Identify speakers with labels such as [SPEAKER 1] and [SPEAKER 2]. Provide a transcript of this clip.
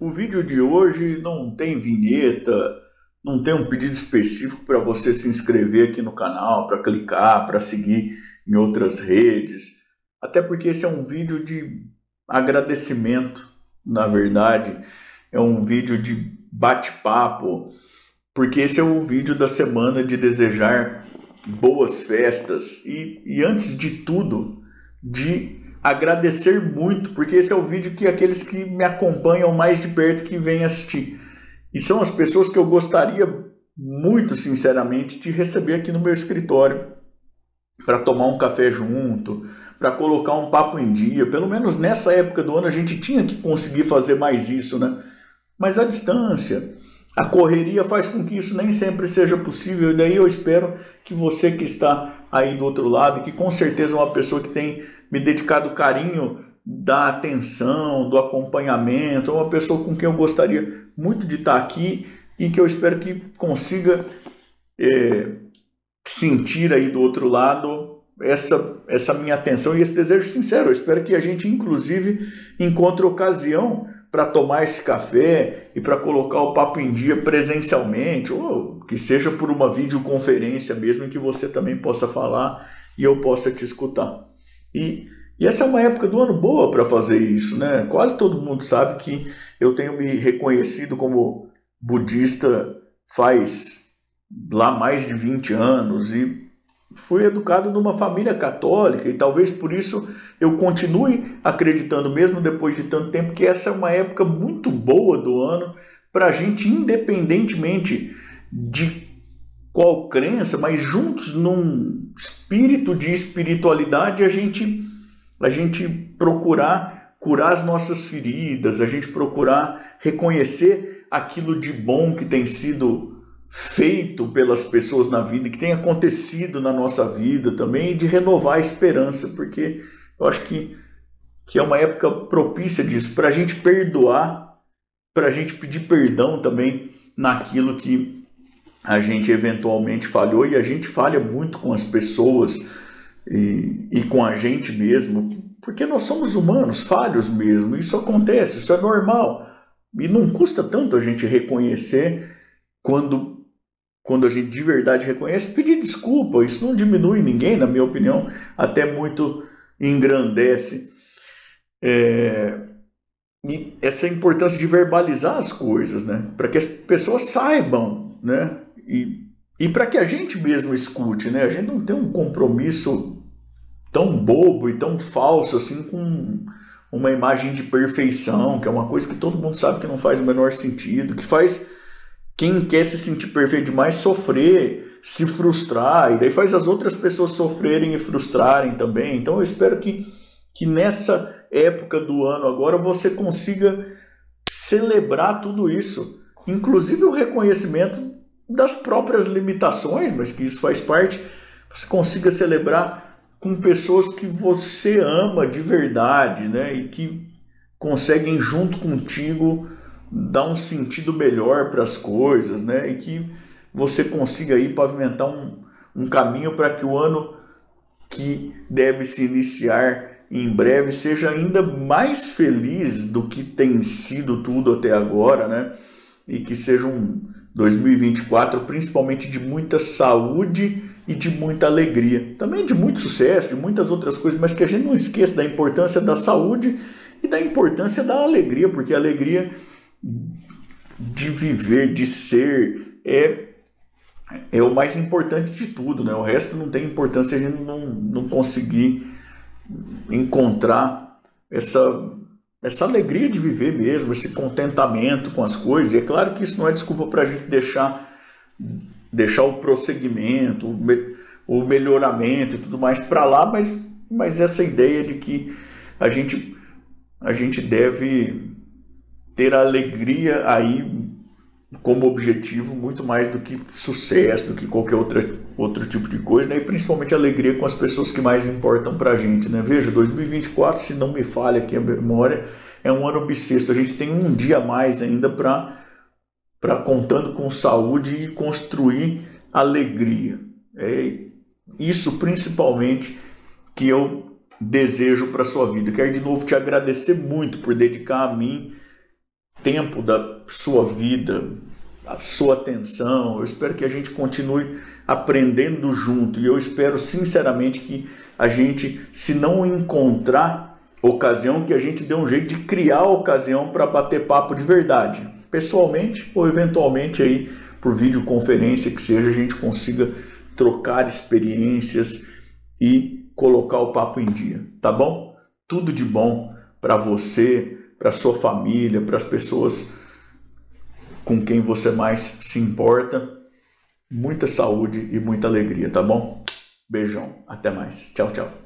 [SPEAKER 1] O vídeo de hoje não tem vinheta, não tem um pedido específico para você se inscrever aqui no canal, para clicar, para seguir em outras redes. Até porque esse é um vídeo de agradecimento, na verdade. É um vídeo de bate-papo, porque esse é o vídeo da semana de desejar boas festas e antes de tudo, de agradecer muito, porque esse é o vídeo que aqueles que me acompanham mais de perto que vêm assistir. E são as pessoas que eu gostaria muito sinceramente de receber aqui no meu escritório, para tomar um café junto, para colocar um papo em dia. Pelo menos nessa época do ano a gente tinha que conseguir fazer mais isso, né? Mas a distância, a correria faz com que isso nem sempre seja possível. E daí eu espero que você que está aí do outro lado, que com certeza é uma pessoa que tem me dedicado carinho da atenção, do acompanhamento, é uma pessoa com quem eu gostaria muito de estar aqui e que eu espero que consiga sentir aí do outro lado essa minha atenção e esse desejo sincero. Eu espero que a gente, inclusive, encontre ocasião para tomar esse café e para colocar o papo em dia presencialmente, ou que seja por uma videoconferência mesmo, em que você também possa falar e eu possa te escutar. E essa é uma época do ano boa para fazer isso, né? Quase todo mundo sabe que eu tenho me reconhecido como budista faz lá mais de 20 anos e fui educado numa família católica e talvez por isso eu continue acreditando, mesmo depois de tanto tempo, que essa é uma época muito boa do ano para a gente, independentemente de qual crença, mas juntos num espírito de espiritualidade, a gente procurar curar as nossas feridas, a gente procurar reconhecer aquilo de bom que tem sido feito pelas pessoas na vida, que tem acontecido na nossa vida também, e de renovar a esperança, porque eu acho que é uma época propícia disso, para a gente perdoar, para a gente pedir perdão também naquilo que a gente eventualmente falhou, e a gente falha muito com as pessoas e com a gente mesmo, porque nós somos humanos, falhos mesmo, isso acontece, isso é normal, e não custa tanto a gente reconhecer quando a gente de verdade reconhece, pedir desculpa. Isso não diminui ninguém, na minha opinião, até muito engrandece. E essa importância de verbalizar as coisas, né? Para que as pessoas saibam, né? E para que a gente mesmo escute, né? A gente não tem um compromisso tão bobo e tão falso assim com uma imagem de perfeição, que é uma coisa que todo mundo sabe que não faz o menor sentido, que faz quem quer se sentir perfeito demais sofrer, se frustrar, e daí faz as outras pessoas sofrerem e frustrarem também. Então eu espero que nessa época do ano agora você consiga celebrar tudo isso, inclusive o reconhecimento das próprias limitações, mas que isso faz parte, você consiga celebrar com pessoas que você ama de verdade, né? E que conseguem junto contigo dar um sentido melhor para as coisas, né? E que você consiga aí pavimentar um caminho para que o ano que deve se iniciar em breve seja ainda mais feliz do que tem sido tudo até agora, né? E que seja um 2024 principalmente de muita saúde e de muita alegria. Também de muito sucesso, de muitas outras coisas, mas que a gente não esqueça da importância da saúde e da importância da alegria, porque a alegria de viver, de ser, é o mais importante de tudo, né? O resto não tem importância se a gente não conseguir encontrar essa alegria de viver mesmo, esse contentamento com as coisas. E é claro que isso não é desculpa para a gente deixar o prosseguimento, o melhoramento e tudo mais para lá, mas essa ideia de que a gente deve ter a alegria aí como objetivo muito mais do que sucesso, do que qualquer outro tipo de coisa, né? E principalmente a alegria com as pessoas que mais importam pra gente, né? Veja, 2024, se não me falha aqui a memória, é um ano bissexto. A gente tem um dia a mais ainda para contando com saúde e construir alegria. É isso principalmente que eu desejo para sua vida. Quero de novo te agradecer muito por dedicar a mim tempo da sua vida, a sua atenção. Eu espero que a gente continue aprendendo junto, e eu espero sinceramente que a gente, se não encontrar ocasião, que a gente dê um jeito de criar ocasião para bater papo de verdade, pessoalmente ou eventualmente aí por videoconferência, que seja, a gente consiga trocar experiências e colocar o papo em dia, tá bom? Tudo de bom para você, para sua família, para as pessoas com quem você mais se importa. Muita saúde e muita alegria, tá bom? Beijão, até mais. Tchau, tchau.